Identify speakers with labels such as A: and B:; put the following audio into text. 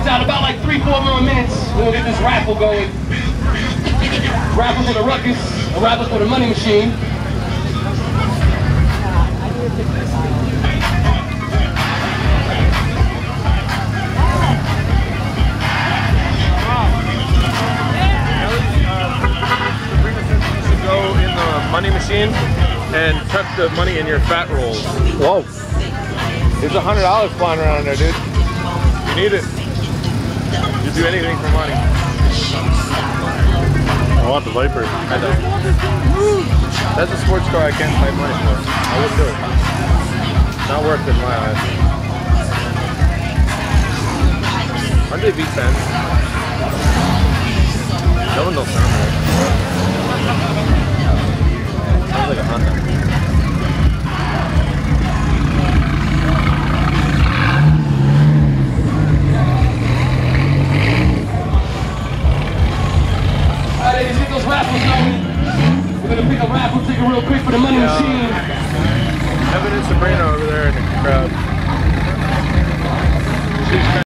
A: minutes out, about like 3-4 more minutes, we'll get this raffle going. Raffle for the ruckus, a raffle for the money machine.
B: Go in the money machine and tuck the money in your fat rolls.
C: Whoa. There's $100 flying around there, dude.
B: You need it. You do anything for money.
C: I want the Viper.
B: I know. That's a sports car I can't pay money for. I wouldn't do it. Not worth it in my eyes. Aren't they V10s? No one knows sound. Sounds like a Honda.
A: Alright, ladies, get those raffles going. We're gonna pick a raffle ticket real quick for the money machine.
B: Evan and Sabrina over there in the crowd.